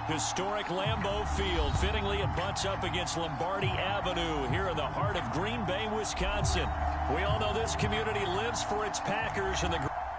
Historic Lambeau Field. Fittingly, it butts up against Lombardi Avenue here in the heart of Green Bay, Wisconsin. We all know this community lives for its Packers and the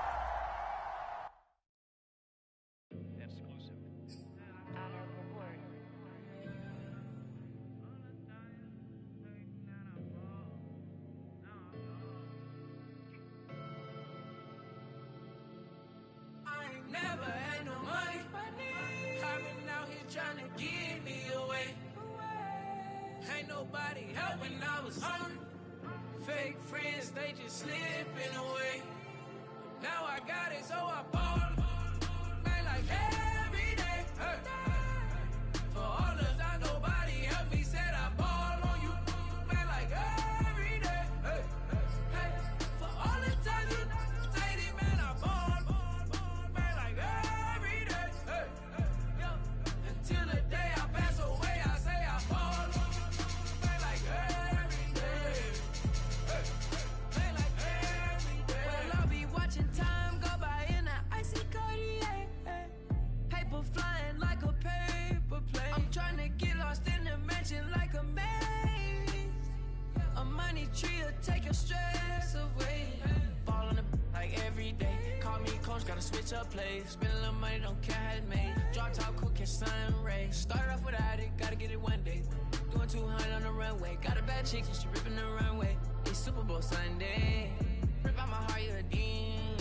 Never had no money. I've been out here trying to get me away. Ain't nobody help when I was hungry. Fake friends, they just slipping away. Now I got it, so I ball. Man, like every day. Hey. For all the time nobody helped me, said I ball on you. Man, like every day. Hey. Hey. For all the time you say it, man, I ball. Until the day I pass away, I say I fall. Man, like every day. Man, like every day. Well, I'll be watching time go by in an icy Cartier. Paper flying like a paper plane. I'm trying to get lost in the mansion like a maze. A money tree will take your stress away. Fall on the like every day. Call me coach, gotta switch up plays. Spend a little money, don't care how it made. Drop top, cool, catch sun rays. Start off without it, gotta get it one day. Doing 200 on the runway. Got a bad chick, and she ripping the runway. It's Super Bowl Sunday. Rip out my heart, you're a demon.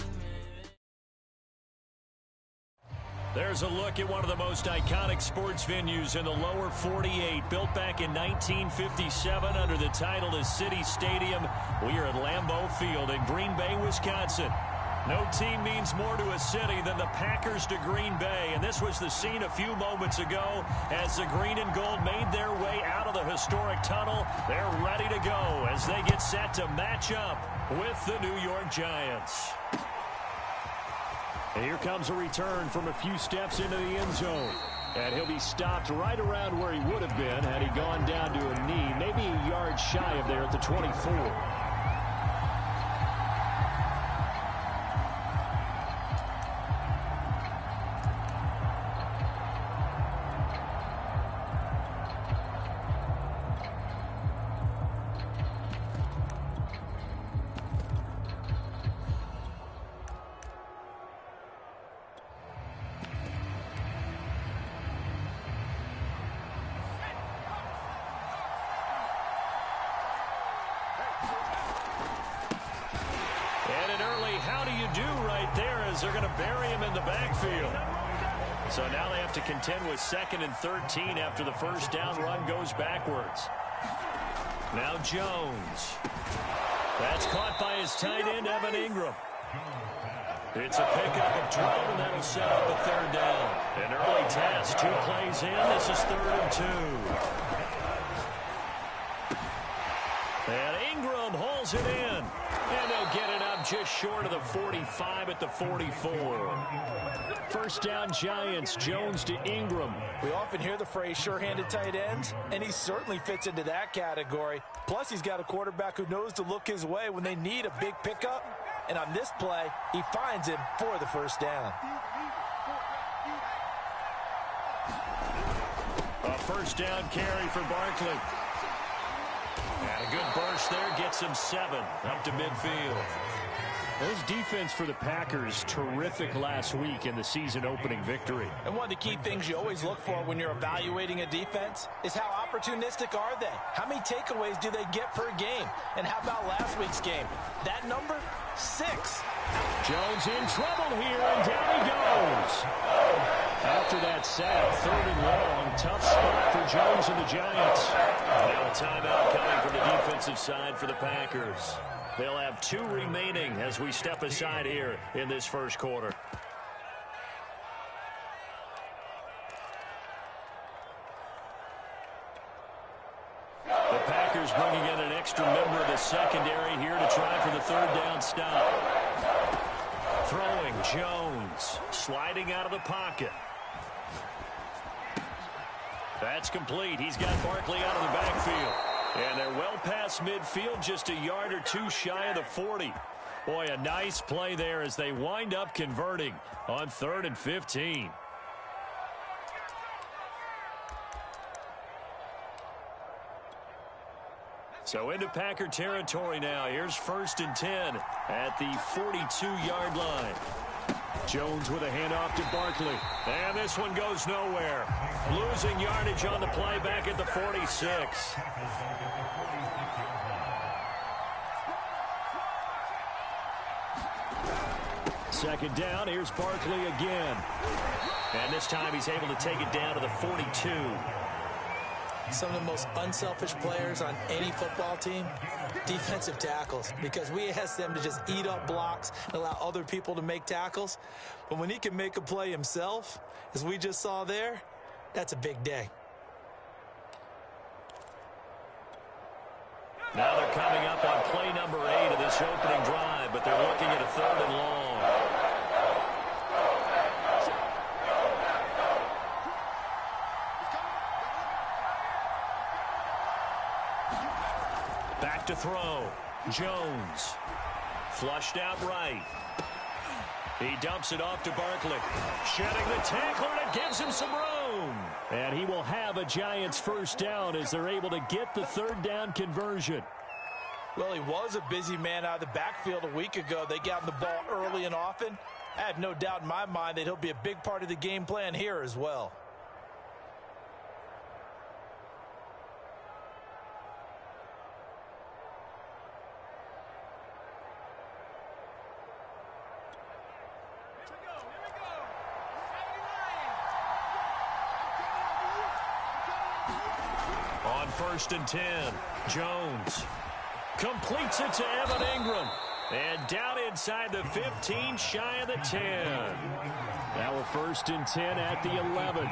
There's a look at one of the most iconic sports venues in the lower 48. Built back in 1957 under the title of City Stadium. We are at Lambeau Field in Green Bay, Wisconsin. No team means more to a city than the Packers to Green Bay. And this was the scene a few moments ago as the green and gold made their way out of the historic tunnel. They're ready to go as they get set to match up with the New York Giants. And here comes a return from a few steps into the end zone. And he'll be stopped right around where he would have been had he gone down to a knee, maybe a yard shy of there at the 24. They're going to bury him in the backfield. So now they have to contend with 2nd and 13 after the first down run goes backwards. Now Jones. That's caught by his tight end, Evan Ingram. It's a pickup of 12, and that'll set up a 3rd down. An early task, 2 plays in. This is 3rd and 2. And Ingram hauls it in. And they'll get it up just short of the 45 at the 44. First down, Giants. Jones to Ingram. We often hear the phrase sure-handed tight ends, and he certainly fits into that category. Plus, he's got a quarterback who knows to look his way when they need a big pickup. And on this play, he finds him for the first down. A first down carry for Barkley. And a good burst there gets him 7 up to midfield. Those defense for the Packers, terrific last week in the season-opening victory. And one of the key things you always look for when you're evaluating a defense is how opportunistic are they? How many takeaways do they get per game? And how about last week's game? That number, 6. Jones in trouble here, and down he goes. After that sack, 3rd and long, tough spot for Jones and the Giants. Now a timeout coming from the defensive side for the Packers. They'll have 2 remaining as we step aside here in this first quarter. The Packers bringing in an extra member of the secondary here to try for the 3rd down stop. Throwing Jones, sliding out of the pocket. That's complete. He's got Barkley out of the backfield. And they're well past midfield, just a yard or 2 shy of the 40. Boy, a nice play there as they wind up converting on 3rd and 15. So into Packer territory now. Here's 1st and 10 at the 42-yard line. Jones with a handoff to Barkley. And this one goes nowhere. Losing yardage on the play back at the 46. Second down, here's Barkley again. And this time he's able to take it down to the 42. Some of the most unselfish players on any football team, defensive tackles, because we ask them to just eat up blocks and allow other people to make tackles. But when he can make a play himself, as we just saw there, that's a big day. Now they're coming up on play number 8 of this opening drive, but they're looking at a 3rd and long. Back to throw. Jones. Flushed out right. He dumps it off to Barkley. Shedding the tackler, and it gives him some room. And he will have a Giants first down as they're able to get the 3rd down conversion. Well, he was a busy man out of the backfield a week ago. They got him the ball early and often. I have no doubt in my mind that he'll be a big part of the game plan here as well. On 1st and 10, Jones completes it to Evan Ingram. And down inside the 15, shy of the 10. Now we're 1st and 10 at the 11.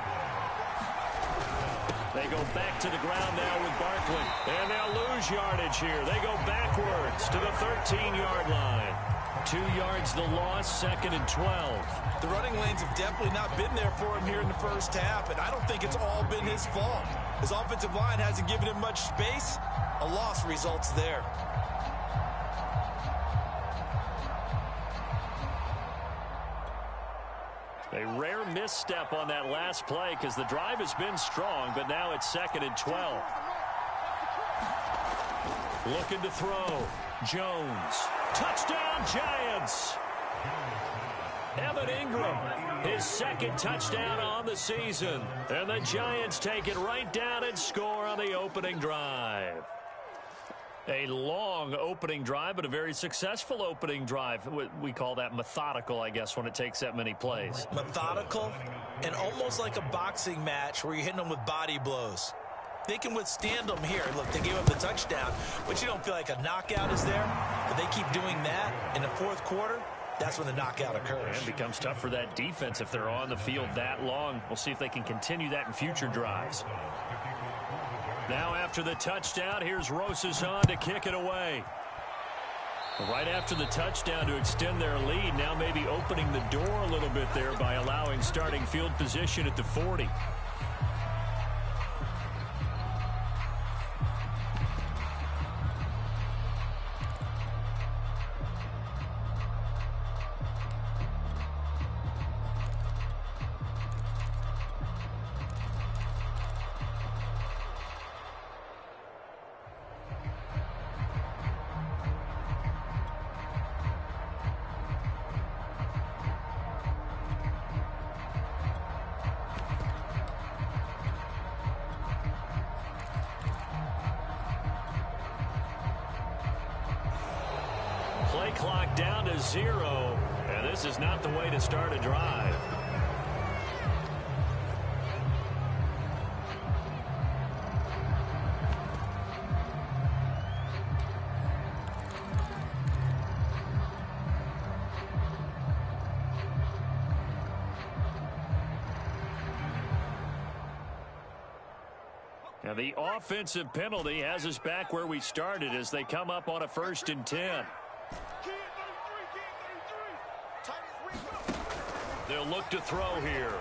They go back to the ground now with Barkley. And they'll lose yardage here. They go backwards to the 13-yard line. 2 yards the loss, 2nd and 12. The running lanes have definitely not been there for him here in the first half, and I don't think it's all been his fault. His offensive line hasn't given him much space. A loss results there. A rare misstep on that last play because the drive has been strong, but now it's 2nd and 12. Looking to throw. Jones. Touchdown, Giants! Evan Ingram, his 2nd touchdown on the season. And the Giants take it right down and score on the opening drive. A long opening drive, but a very successful opening drive. We call that methodical, I guess, when it takes that many plays. Methodical and almost like a boxing match where you're hitting them with body blows. They can withstand them here. Look, they gave up the touchdown, but you don't feel like a knockout is there. But they keep doing that in the 4th quarter. That's when the knockout occurs. And it becomes tough for that defense if they're on the field that long. We'll see if they can continue that in future drives. Now after the touchdown, here's Rosas on to kick it away. Right after the touchdown to extend their lead, now maybe opening the door a little bit there by allowing starting field position at the 40. Play clock down to 0, and this is not the way to start a drive. Now the offensive penalty has us back where we started as they come up on a 1st and 10. They'll look to throw here.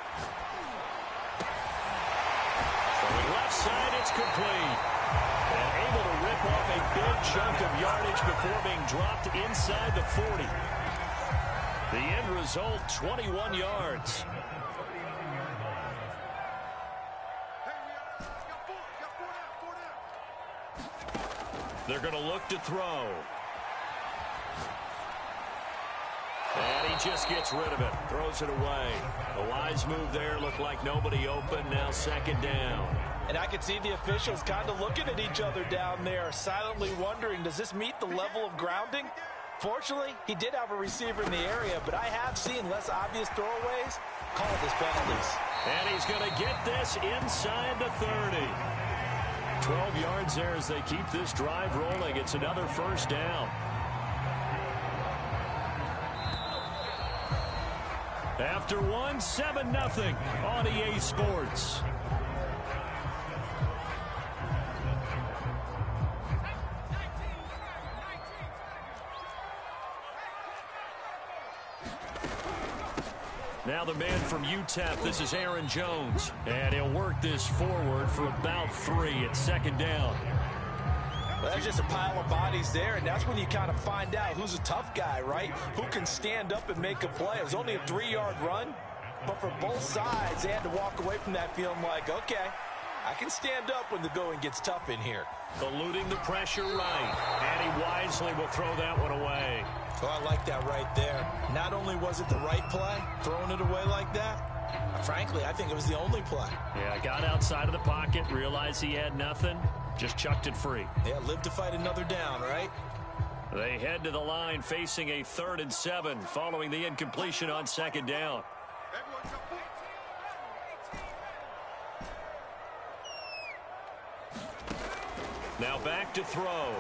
Throwing left side, it's complete. And able to rip off a big chunk of yardage before being dropped inside the 40. The end result, 21 yards. They're going to look to throw. And he just gets rid of it. Throws it away. A wise move there. Looked like nobody open. Now second down. And I can see the officials kind of looking at each other down there, silently wondering, does this meet the level of grounding? Fortunately, he did have a receiver in the area, but I have seen less obvious throwaways called as penalties. And he's going to get this inside the 30. 12 yards there as they keep this drive rolling. It's another first down. After one, 7-0 on EA Sports. Now the man from UTEP, this is Aaron Jones. And he'll work this forward for about 3 at second down. Well, that's just a pile of bodies there, and that's when you kind of find out who's a tough guy, right? Who can stand up and make a play. It was only a 3-yard run, but for both sides, they had to walk away from that feeling like, okay, I can stand up when the going gets tough in here. Eluding the pressure right, and he wisely will throw that one away. Oh, I like that right there. Not only was it the right play, throwing it away like that, frankly, I think it was the only play. Yeah, got outside of the pocket, realized he had nothing, just chucked it free. Yeah, live to fight another down, right? They head to the line facing a 3rd and 7 following the incompletion on second down. Now back to throw.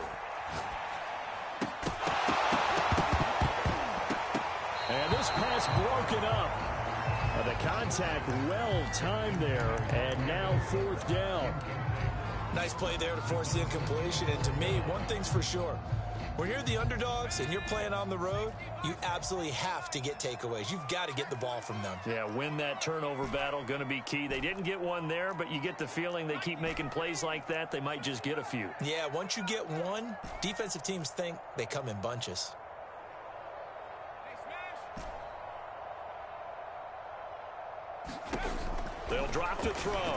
And this pass broken up. The contact well timed there, and now 4th down. Nice play there to force the incompletion, and to me, one thing's for sure. When you're the underdogs and you're playing on the road, you absolutely have to get takeaways. You've got to get the ball from them. Yeah, win that turnover battle, going to be key. They didn't get one there, but you get the feeling they keep making plays like that, they might just get a few. Yeah, once you get one, defensive teams think they come in bunches. They'll drop to throw.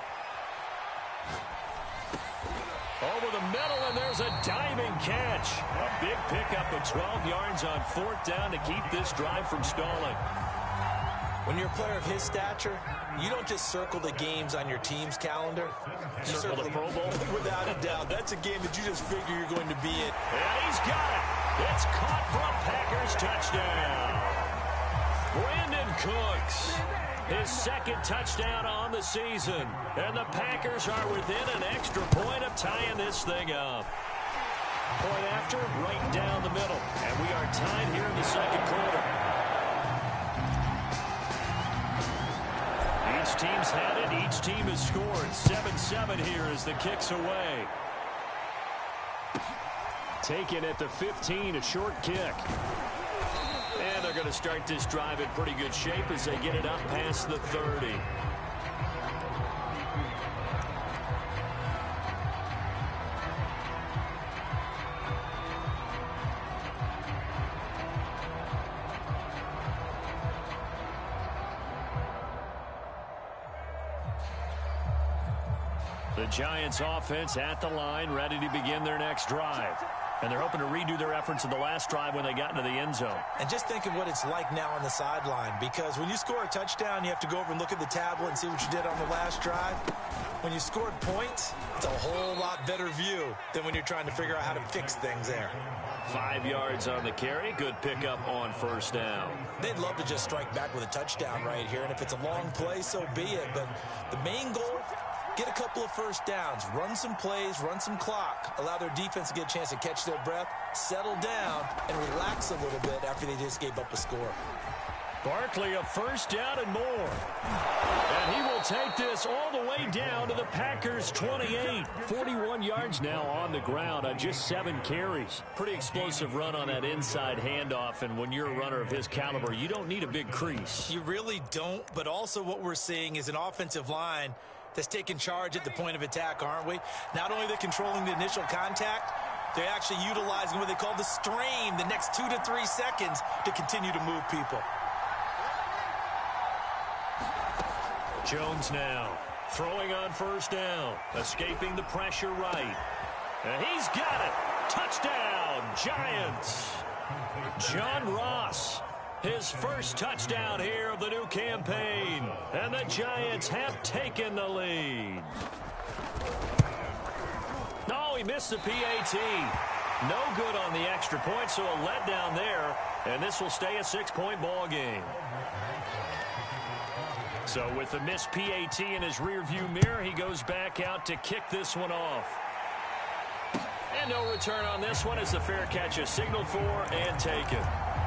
Over the middle, and there's a diving catch. A big pickup of 12 yards on 4th down to keep this drive from stalling. When you're a player of his stature, you don't just circle the games on your team's calendar. You Circle the Pro Bowl? Without a doubt. That's a game that you just figure you're going to be in. And he's got it. It's caught for a Packers touchdown. Brandon Cooks. His 2nd touchdown on the season. And the Packers are within an extra point of tying this thing up. Point after, right down the middle. And we are tied here in the 2nd quarter. Each team's had it. Each team has scored. 7-7 here as the kick's away. Taken at the 15, a short kick. And they're going to start this drive in pretty good shape as they get it up past the 30. The Giants offense at the line, ready to begin their next drive. And they're hoping to redo their efforts in the last drive when they got into the end zone. And just think of what it's like now on the sideline, because when you score a touchdown, you have to go over and look at the tablet and see what you did on the last drive. When you scored points, it's a whole lot better view than when you're trying to figure out how to fix things there. 5 yards on the carry. Good pickup on 1st down. They'd love to just strike back with a touchdown right here, and if it's a long play, so be it. But the main goal, get a couple of 1st downs, run some plays, run some clock, allow their defense to get a chance to catch their breath, settle down, and relax a little bit after they just gave up a score. Barkley, a 1st down and more. And he will take this all the way down to the Packers' 28. 41 yards now on the ground on just 7 carries. Pretty explosive run on that inside handoff, and when you're a runner of his caliber, you don't need a big crease. You really don't, but also what we're seeing is an offensive line that's taking charge at the point of attack, aren't we? Not only are they controlling the initial contact, they're actually utilizing what they call the strain, the next 2 to 3 seconds to continue to move people. Jones now throwing on 1st down, escaping the pressure right. And he's got it. Touchdown, Giants. John Ross, his first touchdown here of the new campaign. And the Giants have taken the lead. No, he missed the PAT. No good on the extra point, so a letdown there. And this will stay a 6-point ball game. So with the missed PAT in his rearview mirror, he goes back out to kick this one off. And no return on this one as the fair catch is signaled for and taken.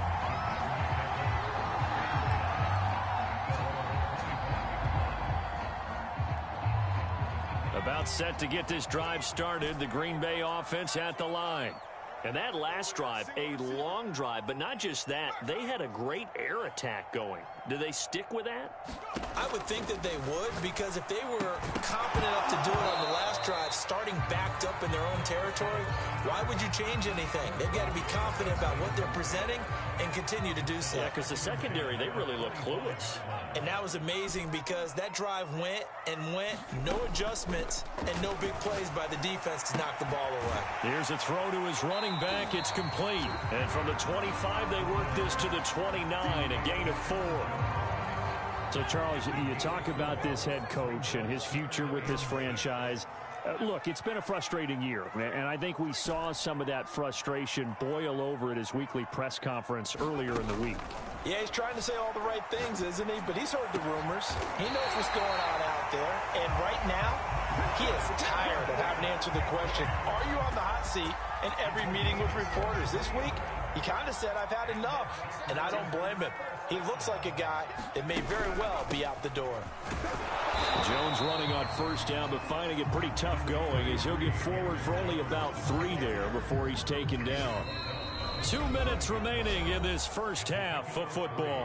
About set to get this drive started, the Green Bay offense at the line. And that last drive, a long drive, but not just that, they had a great air attack going. Do they stick with that? I would think that they would, because if they were confident enough to do it on the last drive, starting backed up in their own territory, why would you change anything? They've got to be confident about what they're presenting and continue to do so. Yeah, because the secondary, they really look clueless. And that was amazing because that drive went and went, no adjustments, and no big plays by the defense to knock the ball away. Here's a throw to his running back. It's complete. And from the 25, they work this to the 29, a gain of 4. So, Charles, you talk about this head coach and his future with this franchise. Look, it's been a frustrating year, and I think we saw some of that frustration boil over at his weekly press conference earlier in the week. Yeah, he's trying to say all the right things, isn't he? But he's heard the rumors. He knows what's going on out there. And right now, he is tired of having to answer the question, are you on the hot seat in every meeting with reporters? This week, he kind of said, I've had enough. And I don't blame him. He looks like a guy that may very well be out the door. Jones running on first down, but finding it pretty tough going as he'll get forward for only about 3 there before he's taken down. 2 minutes remaining in this first half of football.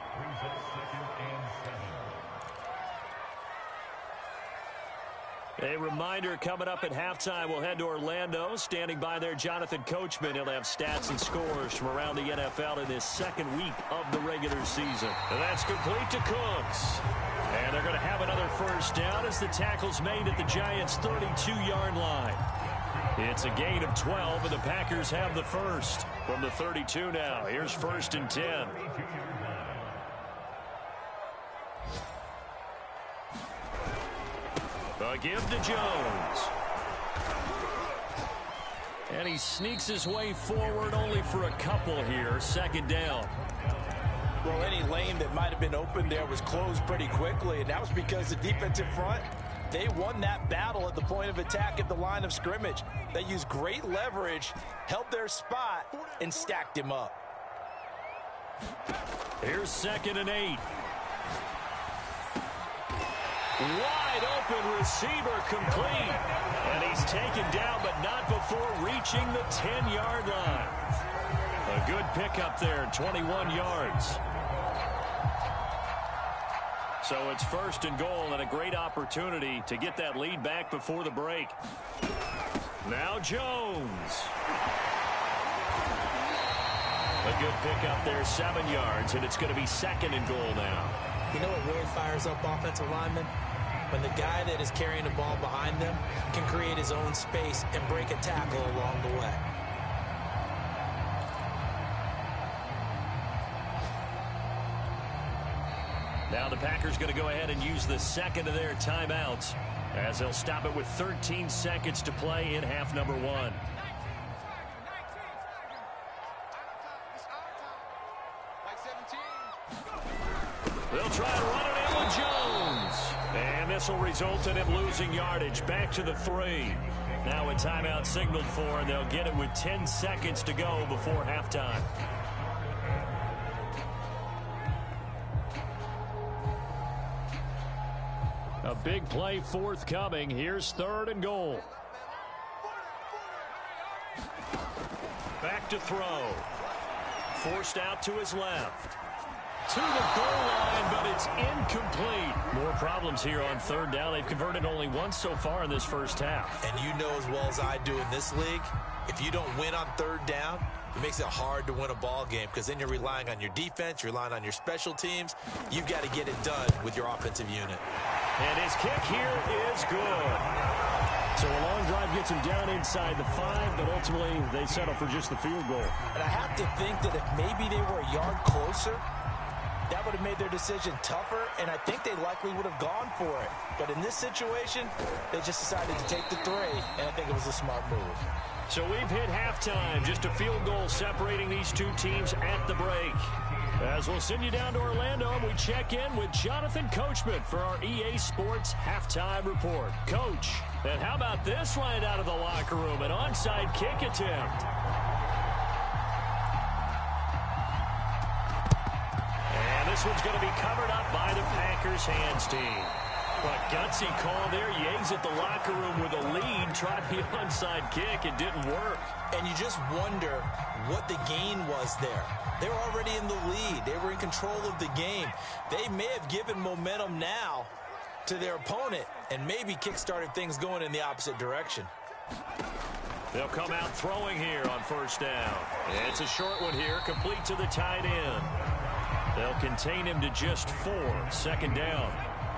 A reminder coming up at halftime, we'll head to Orlando. Standing by there, Jonathan Coachman. He'll have stats and scores from around the NFL in this second week of the regular season. And that's complete to Cooks. And they're going to have another first down as the tackle's made at the Giants' 32-yard line. It's a gain of 12, and the Packers have the first from the 32 now. Here's 1st and 10. A give to Jones. And he sneaks his way forward only for a couple here. 2nd down. Well, any lane that might have been open there was closed pretty quickly, and that was because the defensive front, they won that battle at the point of attack at the line of scrimmage. They used great leverage, held their spot, and stacked him up. Here's 2nd and 8. Wide open receiver complete. And he's taken down, but not before reaching the 10-yard line. A good pickup there, 21 yards. So it's 1st and goal and a great opportunity to get that lead back before the break. Now Jones. A good pickup there, 7 yards, and it's going to be 2nd and goal now. You know what really fires up offensive linemen? When the guy that is carrying the ball behind them can create his own space and break a tackle along the way. Now the Packers going to go ahead and use the 2nd of their timeouts as they'll stop it with 13 seconds to play in half number 1. They'll try to run it in with Jones. And this will result in him losing yardage back to the 3. Now a timeout signaled for, and they'll get it with 10 seconds to go before halftime. A big play forthcoming. Here's 3rd and goal. Back to throw. Forced out to his left. To the goal line, but it's incomplete. More problems here on 3rd down. They've converted only once so far in this first half. And you know as well as I do in this league, if you don't win on 3rd down, it makes it hard to win a ball game because then you're relying on your defense, you're relying on your special teams. You've got to get it done with your offensive unit. And his kick here is good. So a long drive gets them down inside the 5, but ultimately they settle for just the field goal. And I have to think that if maybe they were a yard closer, that would have made their decision tougher, and I think they likely would have gone for it. But in this situation, they just decided to take the 3, and I think it was a smart move. So we've hit halftime. Just a field goal separating these two teams at the break. As we'll send you down to Orlando, and we check in with Jonathan Coachman for our EA Sports Halftime Report. Coach, and how about this right out of the locker room? An onside kick attempt. And this one's going to be covered up by the Packers hands team. But gutsy call there. Yates at the locker room with a lead. Tried the onside kick. It didn't work. And you just wonder what the gain was there. They were already in the lead. They were in control of the game. They may have given momentum now to their opponent and maybe kick-started things going in the opposite direction. They'll come out throwing here on first down. It's a short one here, complete to the tight end. They'll contain him to just 4. Second down.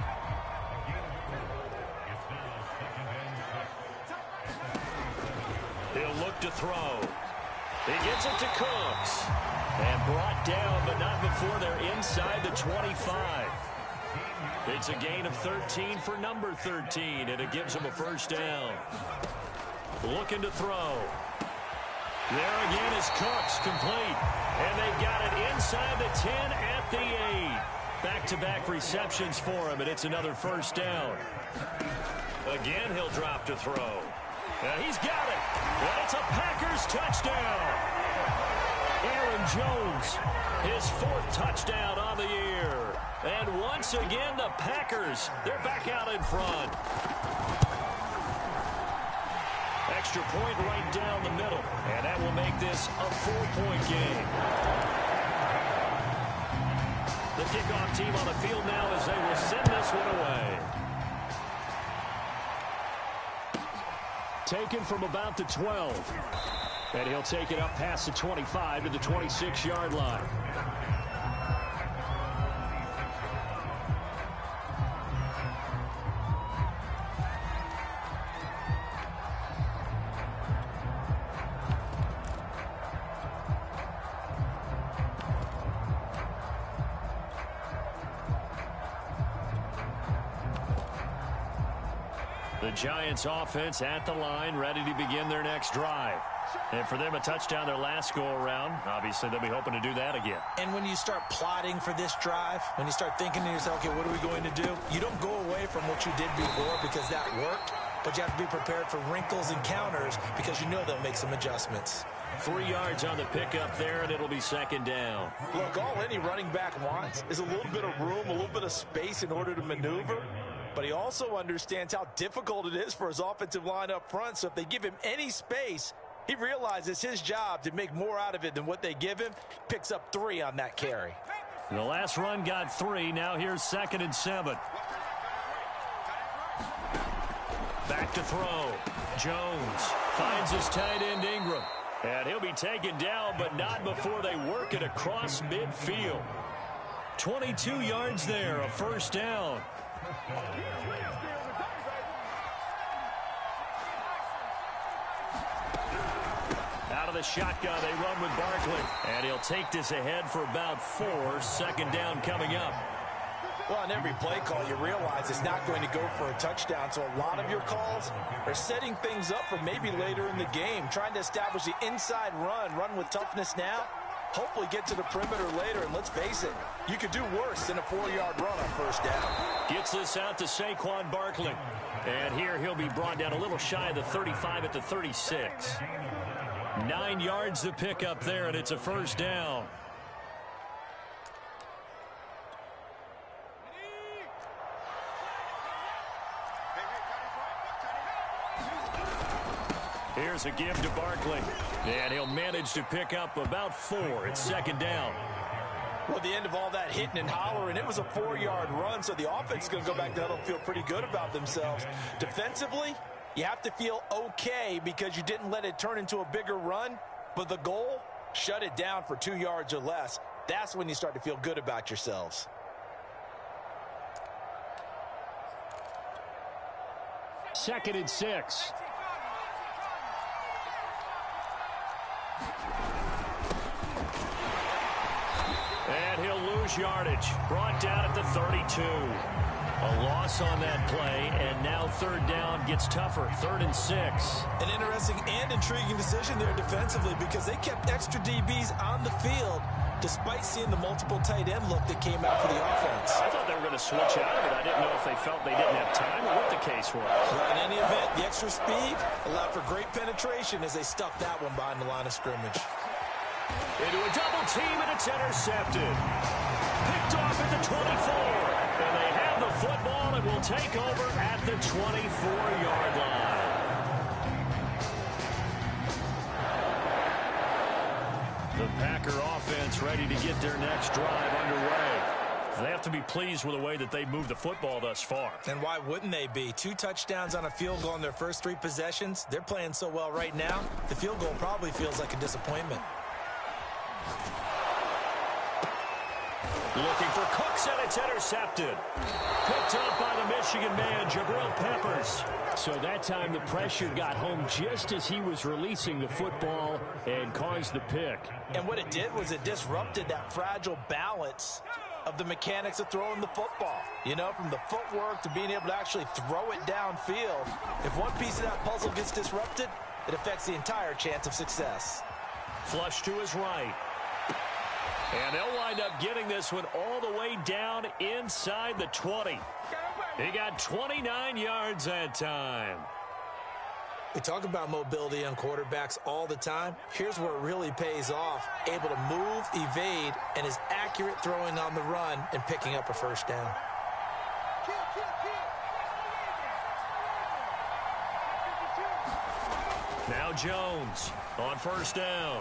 He'll look to throw. He gets it to Cooks. And brought down, but not before they're inside the 25. It's a gain of 13 for number 13, and it gives him a first down. Looking to throw. There again is Cooks, complete. And they've got it inside the 10 at the 8. Back-to-back receptions for him, and it's another first down. Again, he'll drop to throw. And he's got it. And it's a Packers touchdown. Aaron Jones, his 4th touchdown on the year. And once again, the Packers, they're back out in front. Extra point right down the middle. And that will make this a 4-point game. The kickoff team on the field now as they will send this one away. Taken from about the 12. And he'll take it up past the 25 to the 26-yard line. The Giants offense at the line, ready to begin their next drive. And for them, a touchdown their last go-around. Obviously, they'll be hoping to do that again. And when you start plotting for this drive, when you start thinking to yourself, okay, what are we going to do? You don't go away from what you did before because that worked, but you have to be prepared for wrinkles and counters because you know they'll make some adjustments. 3 yards on the pickup there, and it'll be second down. Look, all any running back wants is a little bit of room, a little bit of space in order to maneuver. But he also understands how difficult it is for his offensive line up front. So if they give him any space, he realizes his job to make more out of it than what they give him. Picks up 3 on that carry. The last run got 3. Now here's 2nd and 7. Back to throw. Jones finds his tight end Ingram. And he'll be taken down, but not before they work it across midfield. 22 yards there, a first down. Out of the shotgun, they run with Barkley. And he'll take this ahead for about 4. Second down coming up. Well, on every play call, you realize it's not going to go for a touchdown. So a lot of your calls are setting things up for maybe later in the game, trying to establish the inside run with toughness now. Hopefully get to the perimeter later, and let's face it, you could do worse than a 4-yard run on first down. Gets this out to Saquon Barkley. And here he'll be brought down a little shy of the 35 at the 36. 9 yards to pick up there, and it's a first down. Here's a give to Barkley. And he'll manage to pick up about 4. It's second down. Well, at the end of all that hitting and hollering, it was a 4-yard run, so the offense is going to go back down and feel pretty good about themselves. Defensively, you have to feel okay because you didn't let it turn into a bigger run, but the goal, shut it down for 2 yards or less. That's when you start to feel good about yourselves. 2nd and 6. And he'll lose yardage. Brought down at the 32. A loss on that play, and now 3rd down gets tougher. 3rd and 6. An interesting and intriguing decision there defensively because they kept extra DBs on the field despite seeing the multiple tight end look that came out for the offense. I thought they were going to switch out of it. I didn't know if they felt they didn't have time or what the case was. Well, in any event, the extra speed allowed for great penetration as they stuffed that one behind the line of scrimmage. Into a double team, and it's intercepted. Picked off at the 24. And they have the football and will take over at the 24-yard line. The Packer offense ready to get their next drive underway. They have to be pleased with the way that they moved the football thus far. And why wouldn't they be? 2 touchdowns on a field goal in their first 3 possessions. They're playing so well right now, the field goal probably feels like a disappointment. Looking for Cooks, and it's intercepted. Picked up by the Michigan man, Jabril Peppers. So that time the pressure got home just as he was releasing the football and caused the pick. And what it did was it disrupted that fragile balance of the mechanics of throwing the football. You know, from the footwork to being able to actually throw it downfield. If one piece of that puzzle gets disrupted, it affects the entire chance of success. Flush to his right. And they'll wind up getting this one all the way down inside the 20. He got 29 yards that time. We talk about mobility on quarterbacks all the time. Here's where it really pays off. Able to move, evade, and is accurate throwing on the run and picking up a first down. Now Jones on first down.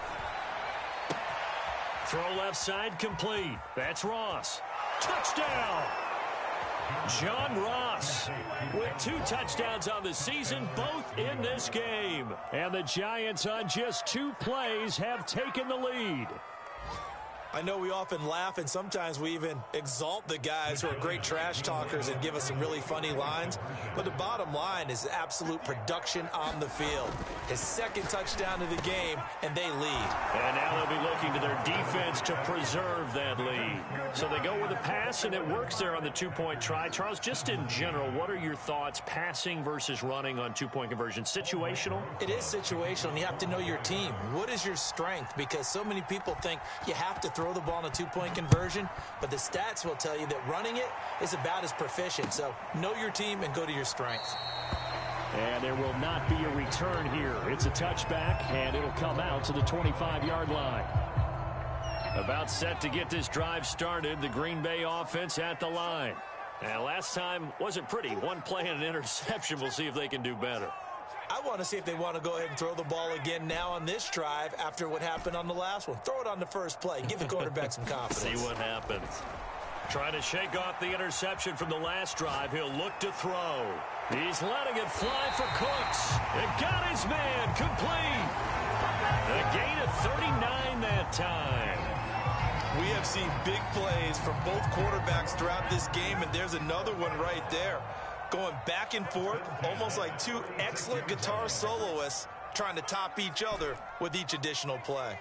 Throw left side complete. That's Ross. Touchdown! John Ross with 2 touchdowns on the season, both in this game. And the Giants on just 2 plays have taken the lead. I know we often laugh, and sometimes we even exalt the guys who are great trash talkers and give us some really funny lines. But the bottom line is absolute production on the field. His 2nd touchdown of the game, and they lead. And now they'll be looking to their defense to preserve that lead. So they go with a pass, and it works there on the 2-point try. Charles, just in general, what are your thoughts passing versus running on 2-point conversion? Situational? It is situational, and you have to know your team. What is your strength? Because so many people think you have to throw the ball in a 2-point conversion, but the stats will tell you that running it is about as proficient. So know your team and go to your strength. And there will not be a return here. It's a touchback, and it'll come out to the 25-yard line. About set to get this drive started, the Green Bay offense at the line. And last time wasn't pretty. 1 play and an interception. We'll see if they can do better. I want to see if they want to go ahead and throw the ball again now on this drive after what happened on the last one. Throw it on the first play. Give the quarterback some confidence. See what happens. Trying to shake off the interception from the last drive. He'll look to throw. He's letting it fly for Cooks. It got his man complete. A gain of 39 that time. We have seen big plays from both quarterbacks throughout this game, and there's another one right there. Going back and forth, almost like 2 excellent guitar soloists trying to top each other with each additional play.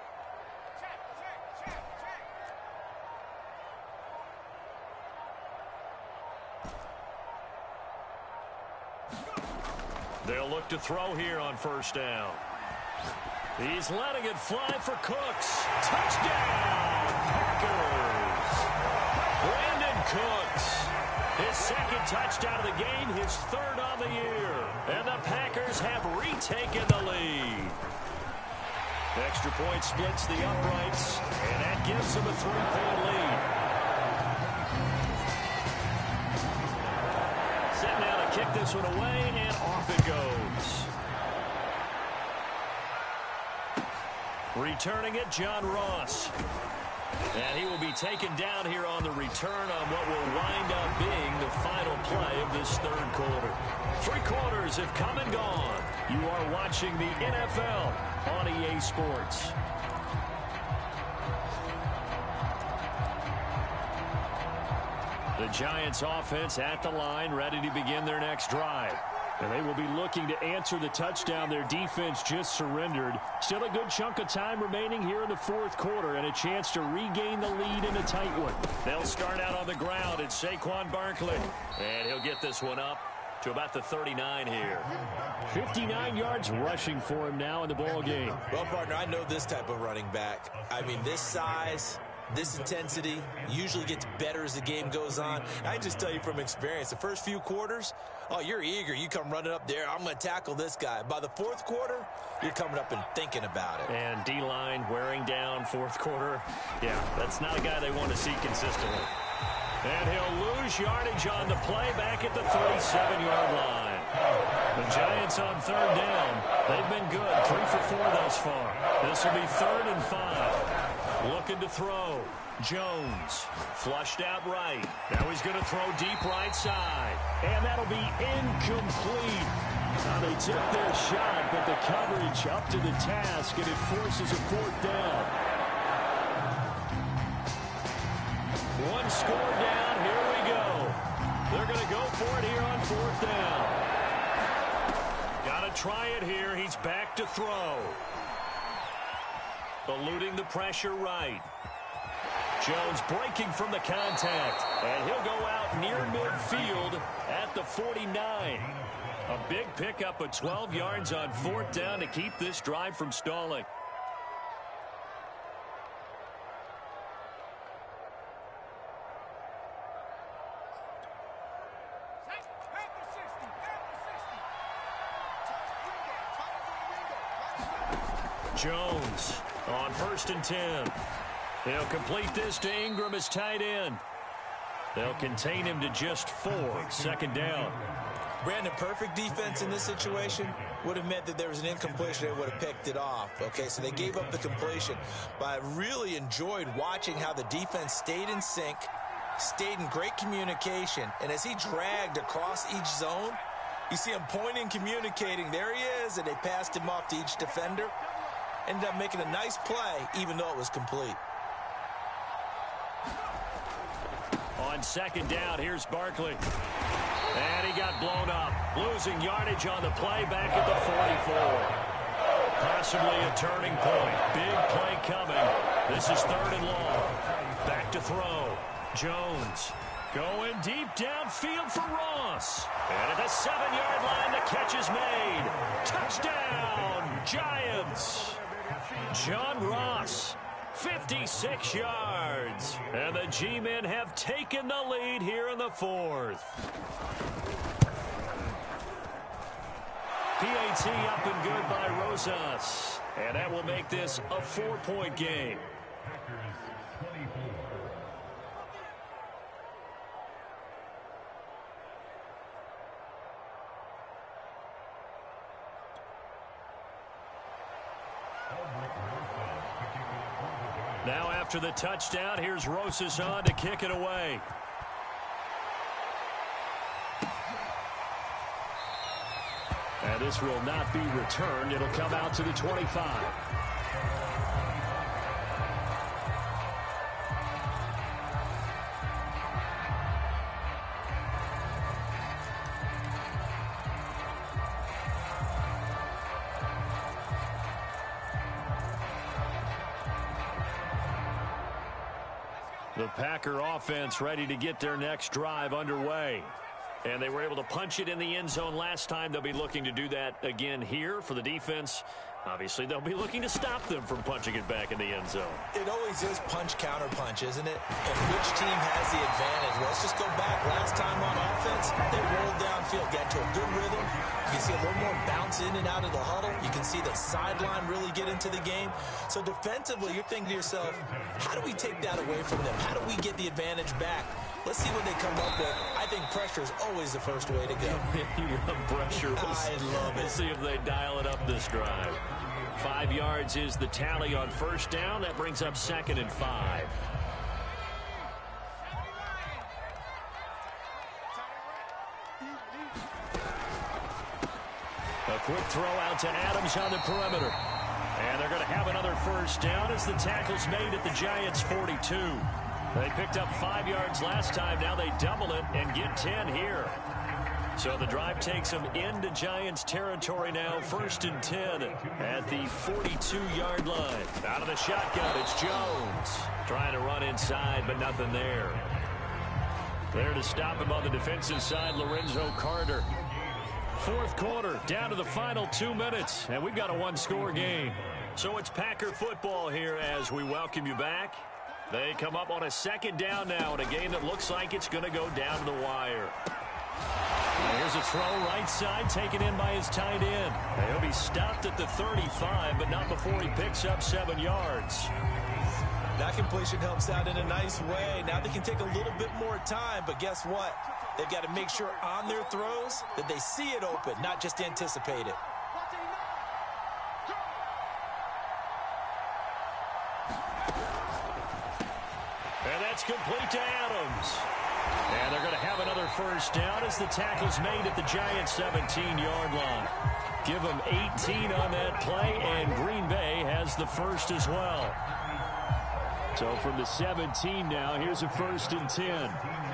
They'll look to throw here on first down. He's letting it fly for Cooks. Touchdown, Packers. Brandon Cooks. His 2nd touchdown of the game, his 3rd on the year. And the Packers have retaken the lead. Extra point splits the uprights, and that gives them a 3-point lead. Set now to kick this one away, and off it goes. Returning it, John Ross. And he will be taken down here on the return on what will wind up being the final play of this 3rd quarter. 3 quarters have come and gone. You are watching the NFL on EA Sports. The Giants offense at the line, ready to begin their next drive. And they will be looking to answer the touchdown their defense just surrendered. Still a good chunk of time remaining here in the fourth quarter and a chance to regain the lead in a tight one. They'll start out on the ground. It's Saquon Barkley. And he'll get this one up to about the 39 here. 59 yards rushing for him now in the ball game. Well, partner, I know this type of running back. I mean, this size, this intensity usually gets better as the game goes on. I just tell you from experience, the first few quarters, oh, you're eager. You come running up there, I'm going to tackle this guy. By the fourth quarter, you're coming up and thinking about it. And D-line wearing down fourth quarter. Yeah, that's not a guy they want to see consistently. And he'll lose yardage on the play back at the 37-yard line. The Giants on third down. They've been good, 3 for 4 thus far. This will be 3rd and 5. Looking to throw. Jones flushed out right. Now he's going to throw deep right side. And that'll be incomplete. Now they took their shot, but the coverage up to the task, and it forces a 4th down. One score down. Here we go. They're going to go for it here on 4th down. Got to try it here. He's back to throw. Eluding the pressure right. Jones breaking from the contact. And he'll go out near midfield at the 49. A big pickup of 12 yards on 4th down to keep this drive from stalling. Jones on 1st and 10. He'll complete this to Ingram as tight end. They'll contain him to just 4. 2nd down. Brandon, perfect defense in this situation would have meant that there was an incompletion. They would have picked it off. Okay, so they gave up the completion. But I really enjoyed watching how the defense stayed in sync, stayed in great communication. And as he dragged across each zone, you see him pointing, communicating. There he is, and they passed him off to each defender. Ended up making a nice play, even though it was complete. On 2nd down, here's Barkley. And he got blown up. Losing yardage on the play back at the 44. Possibly a turning point. Big play coming. This is 3rd and long. Back to throw. Jones going deep downfield for Ross. And at the 7-yard line, the catch is made. Touchdown, Giants. John Ross, 56 yards. And the G-men have taken the lead here in the 4th. PAT up and good by Rosas. And that will make this a 4-point game. Now after the touchdown, here's Rosas on to kick it away. And this will not be returned. It'll come out to the 25. The Packer offense ready to get their next drive underway. And they were able to punch it in the end zone last time. They'll be looking to do that again here for the defense. Obviously, they'll be looking to stop them from punching it back in the end zone. It always is punch, counter punch, isn't it? And which team has the advantage? Well, let's just go back. Last time on offense, they rolled downfield, got to a good rhythm. You can see a little more bounce in and out of the huddle. You can see the sideline really get into the game. So defensively, you're thinking to yourself, how do we take that away from them? How do we get the advantage back? Let's see what they come up with. I think pressure is always the first way to go. You love pressure. I love it. We'll see if they dial it up this drive. 5 yards is the tally on 1st down. That brings up 2nd and 5. A quick throw out to Adams on the perimeter. And they're going to have another 1st down as the tackle's made at the Giants' 42. They picked up 5 yards last time. Now they double it and get 10 here. So the drive takes them into Giants territory now. 1st and 10 at the 42-yard line. Out of the shotgun, it's Jones. Trying to run inside, but nothing there. There to stop him on the defensive side, Lorenzo Carter. 4th quarter, down to the final 2 minutes, and we've got a one-score game. So it's Packer football here as we welcome you back. They come up on a 2nd down now in a game that looks like it's going to go down to the wire. Here's a throw right side taken in by his tight end. He'll be stopped at the 35, but not before he picks up 7 yards. That completion helps out in a nice way. Now they can take a little bit more time, but guess what? They've got to make sure on their throws that they see it open, not just anticipate it. And that's complete to Adams. And they're going to have another 1st down as the tackle's made at the Giants' 17-yard line. Give them 18 on that play, and Green Bay has the 1st as well. So from the 17 now, here's a 1st and 10.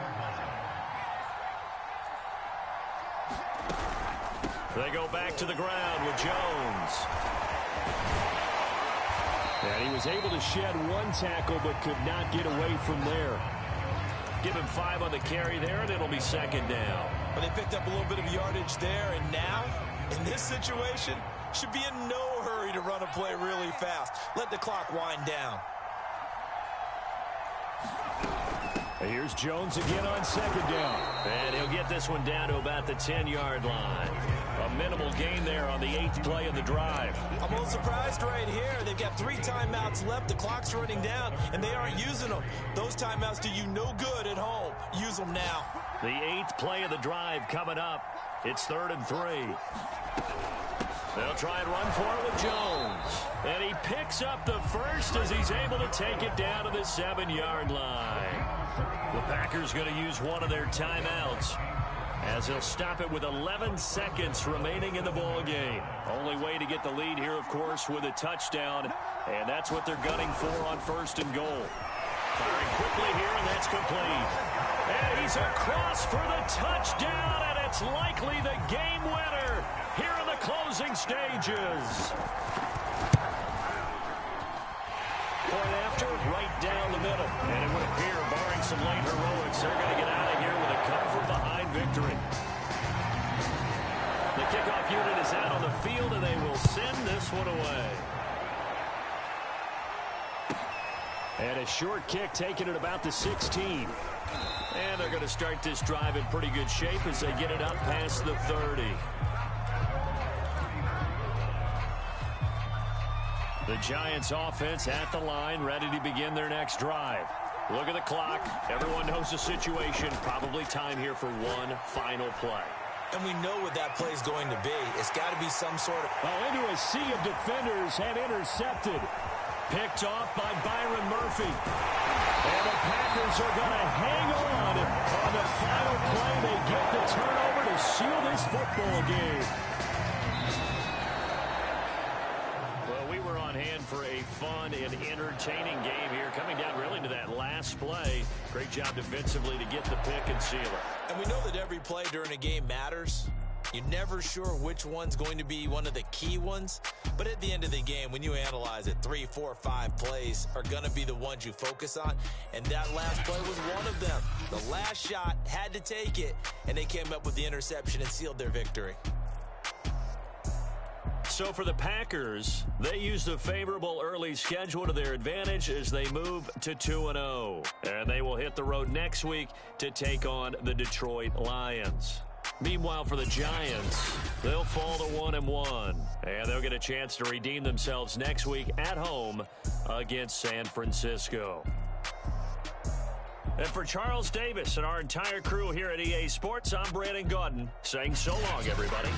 They go back to the ground with Jones. And he was able to shed 1 tackle but could not get away from there. Give him 5 on the carry there, and it'll be 2nd down. Well, they picked up a little bit of yardage there, and now, in this situation, should be in no hurry to run a play really fast. Let the clock wind down. Here's Jones again on 2nd down. And he'll get this one down to about the 10-yard line. A minimal gain there on the 8th play of the drive. I'm a little surprised right here. They've got 3 timeouts left. The clock's running down, and they aren't using them. Those timeouts do you no good at home. Use them now. The 8th play of the drive coming up. It's 3rd and 3. They'll try and run for it with Jones. And he picks up the 1st as he's able to take it down to the 7-yard line. The Packers going to use one of their timeouts as they'll stop it with 11 seconds remaining in the ball game. Only way to get the lead here, of course, with a touchdown, and that's what they're gunning for on 1st and goal. Firing quickly here, and that's complete. And he's across for the touchdown, and it's likely the game winner here in the closing stages. Point after, right down the middle. And it would appear, barring some late heroics, they're going to get out of here with a come-from-behind victory. The kickoff unit is out on the field, and they will send this one away. And a short kick taken at about the 16. And they're going to start this drive in pretty good shape as they get it up past the 30. The Giants offense at the line, ready to begin their next drive. Look at the clock. Everyone knows the situation. Probably time here for one final play. And we know what that play is going to be. It's got to be some sort of... into a sea of defenders and intercepted. Picked off by Byron Murphy. And the Packers are going to hang on the final play. They get the turnover to seal this football game. Well, we were on hand for a fun and entertaining game here. Coming down really to that last play. Great job defensively to get the pick and seal it. And we know that every play during a game matters. You're never sure which one's going to be one of the key ones. But at the end of the game, when you analyze it, 3, 4, 5 plays are going to be the ones you focus on. And that last play was one of them. The last shot had to take it, and they came up with the interception and sealed their victory. So for the Packers, they use the favorable early schedule to their advantage as they move to 2-0. And they will hit the road next week to take on the Detroit Lions. Meanwhile, for the Giants, they'll fall to 1-1, and they'll get a chance to redeem themselves next week at home against San Francisco. And for Charles Davis and our entire crew here at EA Sports, I'm Brandon Gaudin saying so long, everybody.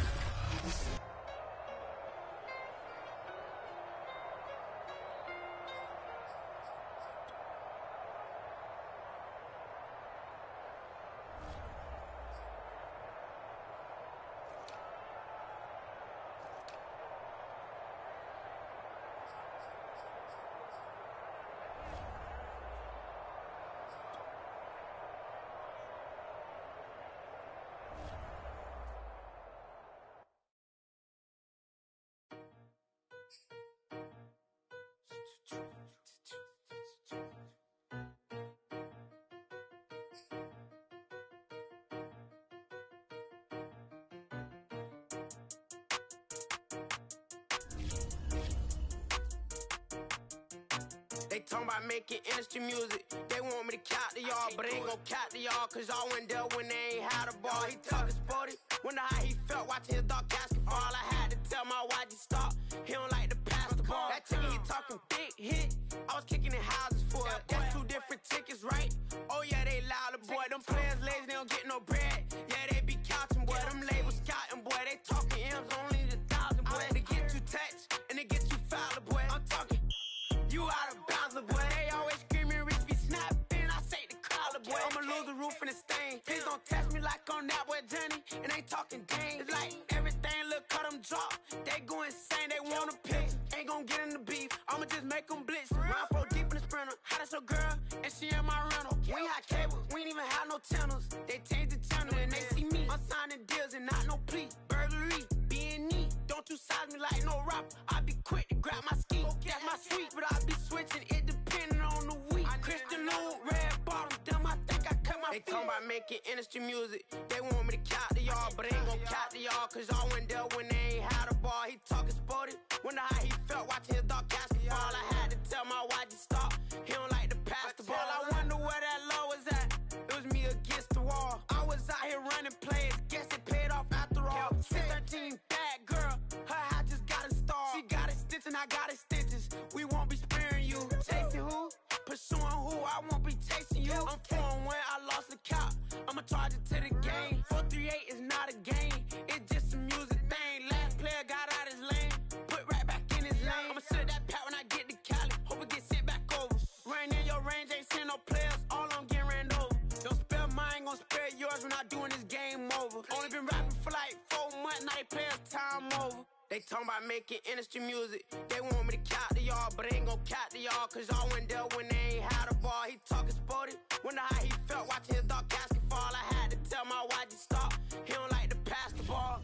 talking about making industry music. They want me to count to y'all, but ain't gon' count to y'all, cause y'all went there when they ain't had a ball. He talking sporty, wonder how he felt watching his dog casket fall. I had to tell my YG stop, he don't like to pass the ball. That chicken, he talking big hit, I was kicking in houses for it. That's two different tickets, right? Oh yeah, they loud, boy. Them players lazy, they don't get no bread. Yeah, they be couching, boy. Them labels scouting, boy. They talking M's, only the 1,000, boy. They get too touched, and they get too foul, boy. I'm talking, you out of bounds, boy. They always screaming, Rich be snapping. I say the crowd, boy. I'ma lose the roof and the stain. Please don't test me like on that boy Johnny. And ain't talking dang. It's like everything look cut them drop. They go insane, they want a pick. Ain't gon' get in the beef. I'ma just make them blitz. Round 4 deep in the sprinter. How that's your girl? And she in my rental. We ain't had cables, we ain't even had no channels. They changed the channel and they see me. I'm signing deals and not no plea. Burglary, being neat. Don't you size me like no rapper. I be quick to grab my ski. That's my sweet, but I be switching it depending on the week. Christian Lou, red bottoms, damn, I think I cut my feet. They talking about making industry music. They want me to count to y'all, but ain't gon' count to y'all, cause y'all went there when they ain't had a ball. He talking sporty, wonder how he felt watching his dog casket fall. I had to tell my YG stop, he don't like to pass the ball. I wonder where that low was at. It was me against the wall. I was out here running plays, guess it paid off after all. 613, bad girl, her hat just got a star. She got a stitch and I got a stitches. We won't be sparing you. Chasing who? Pursuing who? I won't be chasing you. I'm 4-1, I lost the count. I'ma charge it to the game. 438 is not a game, it's just a music thing. Last player got out his lane, put right back in his lane. I'ma sit that pat when I get to Cali, hope it get sent back over. Ran in your range, ain't seen no players, all I'm getting ran over. Don't spare mine, gon' spare yours when I doing this game over. Only been rapping for like 4 months, now they players time over. They talking about making industry music. They want me to count to y'all, but ain't gon' count to y'all, cause y'all went there when they ain't had a ball. He talking sporty, wonder how he felt watching his dog casket fall. I had to tell my YG stop, he don't like to pass the ball.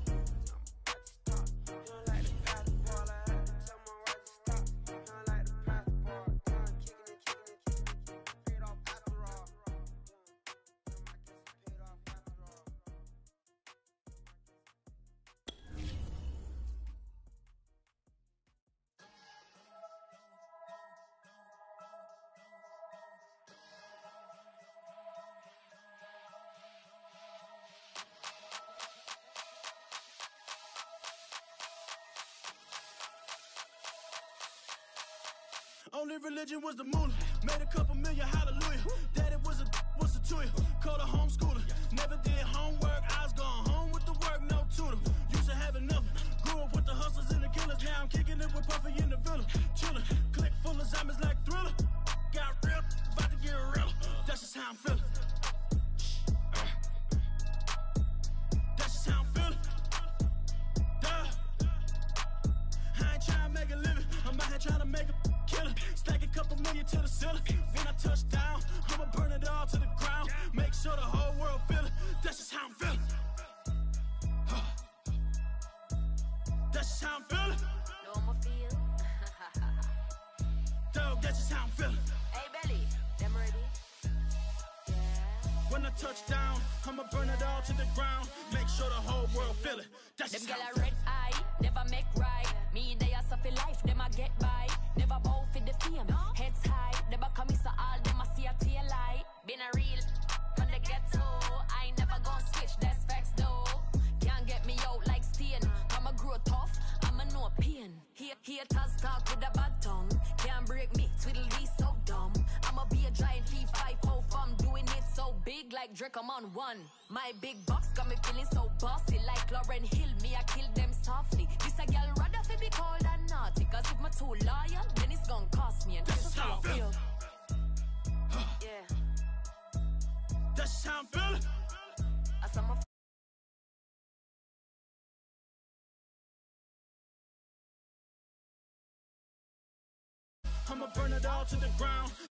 Only religion was the moolah. Made a couple million, hallelujah. Daddy was a tutor. Called a homeschooler. Never did homework. I was going home with the work, no tutor. Used to have enough. Grew up with the hustlers and the killers. Now I'm kicking it with Puffy in the villa. Chillin'. Click full of zombies like Thriller. Got real, about to get real. That's just how I'm feeling. That's just how I'm feeling. Duh. I ain't trying to make a living. I'm out here trying to make a killer. Stack a couple million to the ceiling. When I touch down, I'ma burn it all to the ground. Make sure the whole world feel it. That's just how I'm feeling. That's just how I'm feeling. Know I'ma feel. Dog, that's just how I'm feeling. Hey, Belly, them ready? Yeah. When I touch down, I'ma burn it all to the ground. Make sure the whole world feel it. That's Them just gyal how I'm a feeling. red eye, never make right. Me they a suffer life, them a get by. Never bow for the fame, heads high. Never come so all them a see a tail light. Been a real from the ghetto. I ain't never gon' switch, that's facts though. Can't get me out like stain. I'ma grow tough, I'ma know pain. Haters talk with a bad tongue. Can't break me, twiddle be so dumb. I'ma be a giant thief, 5-0 from doing it so big like Drake, I'm on one. My big box got me feeling so bossy like Lauren Hill. Me, I kill them softly. This a girl rather fi be cold than naughty. Cause if my too loyal, then it's gonna cost me. And That's just how I feel. Yeah. That's just how I'm feeling. I saw my I'ma burn it all to the ground.